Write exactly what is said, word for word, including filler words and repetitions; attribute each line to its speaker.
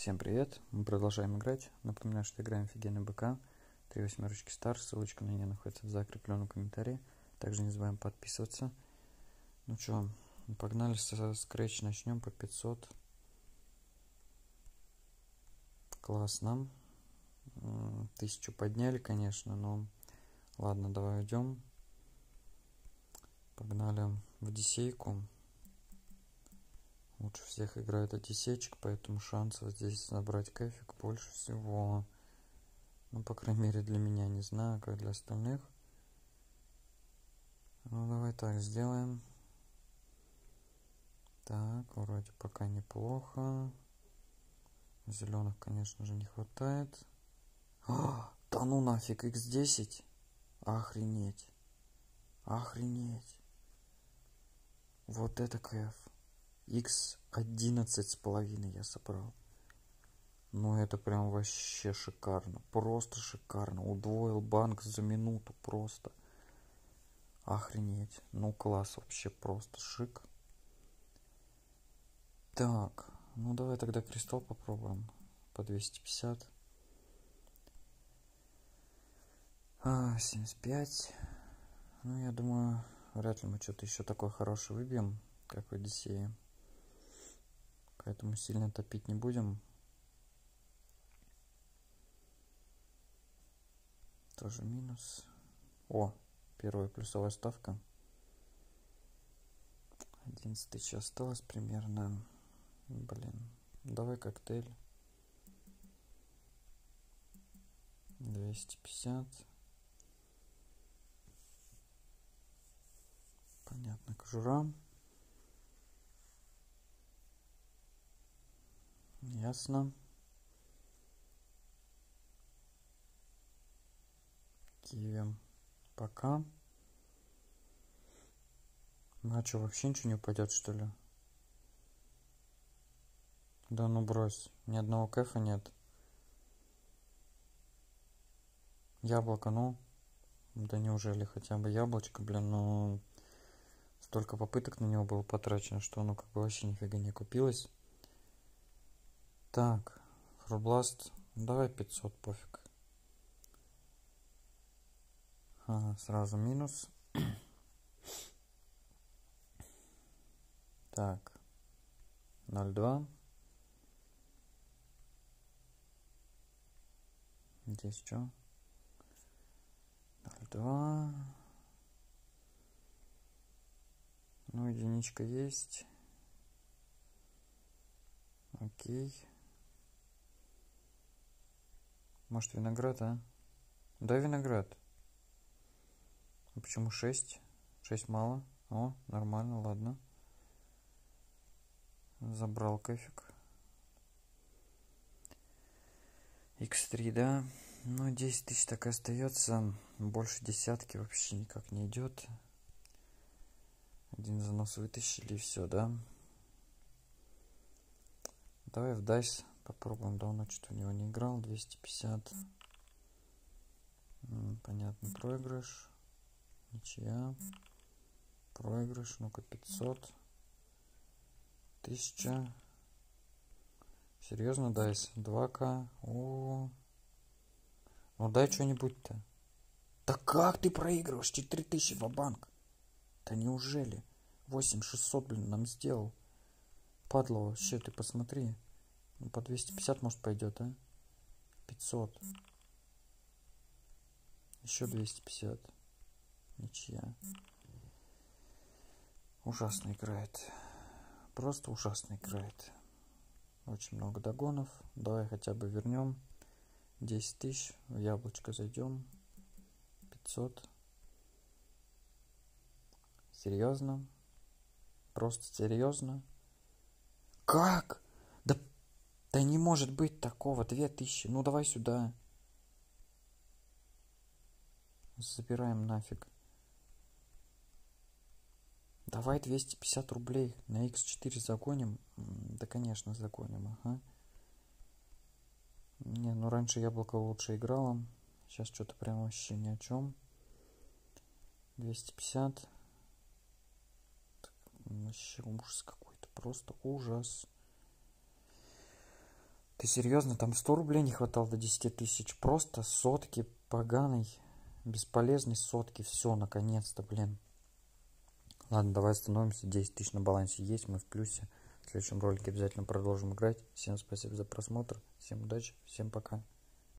Speaker 1: Всем привет, мы продолжаем играть. Напоминаю, что играем офигенный БК. Три восьмерочки стар, ссылочка на нее находится в закрепленном комментарии. Также не забываем подписываться. Ну что, погнали со Scratch, начнем по пятьсот. Классно. Тысячу подняли, конечно, но ладно, давай уйдем. Погнали в десейку. Лучше всех играет одиннадцатичек, поэтому шансов здесь набрать кэфик больше всего. Ну, по крайней мере, для меня, не знаю, как для остальных. Ну, давай так сделаем. Так, вроде пока неплохо. Зеленых, конечно же, не хватает. А, да ну нафиг, икс десять. Охренеть. Охренеть. Вот это кайф. икс одиннадцать с половиной я собрал. Ну это прям вообще шикарно. Просто шикарно. Удвоил банк за минуту просто. Охренеть. Ну класс, вообще просто шик. Так, ну давай тогда кристалл попробуем. По двести пятьдесят. А, семьдесят пять. Ну я думаю, вряд ли мы что-то еще такое хорошее выбьем, как в Одиссее. Поэтому сильно топить не будем. Тоже минус. О, первая плюсовая ставка. одиннадцать тысяч осталось примерно. Блин, давай коктейль. двести пятьдесят. Понятно, кожура. Ясно. Киви. Пока. Ну а что, вообще ничего не упадет, что ли? Да ну брось. Ни одного кэфа нет. Яблоко, ну. Да неужели хотя бы яблочко, блин, ну. Столько попыток на него было потрачено, что оно как бы вообще нифига не купилось. Так. Фрубласт. Давай пятьсот, пофиг. Ага, сразу минус. Так. ноль два. Здесь что? ноль два. Ну, единичка есть. Окей. Может, виноград, а? Да, виноград. А почему шесть? шесть мало. О, нормально, ладно. Забрал кэфик. икс три, да. Ну, десять тысяч так и остается. Больше десятки вообще никак не идет. Один занос вытащили и все, да. Давай в дайс попробуем. Давно что-то в него не играл. двести пятьдесят. Понятно, проигрыш. Ничья. Проигрыш. Ну-ка, пятьсот. тысяча. Серьезно, дайс? два ка. О. Ну дай что-нибудь-то. Да как ты проигрываешь? четыре тысячи в банк. Да неужели? восемь шестьсот, блин, нам сделал. Падла вообще, ты посмотри. Ну, по двести пятьдесят, может, пойдет, а? пятьсот. Еще двести пятьдесят. Ничья. Ужасно играет. Просто ужасно играет. Очень много догонов. Давай хотя бы вернем. десять тысяч. В яблочко зайдем. пятьсот. Серьезно? Просто серьезно? Как? Да, да не может быть такого. две тысячи. Ну давай сюда. Забираем нафиг. Давай двести пятьдесят рублей. На икс четыре загоним. Да, конечно, загоним. Ага. Не, ну раньше яблоко лучше играло. Сейчас что-то прям вообще ни о чем. двести пятьдесят. Вообще ужас какой-то. Просто ужас. Ты серьезно? Там сто рублей не хватало до десяти тысяч. Просто сотки поганой, бесполезной сотки. Все, наконец-то, блин. Ладно, давай остановимся. десять тысяч на балансе есть, мы в плюсе. В следующем ролике обязательно продолжим играть. Всем спасибо за просмотр. Всем удачи, всем пока.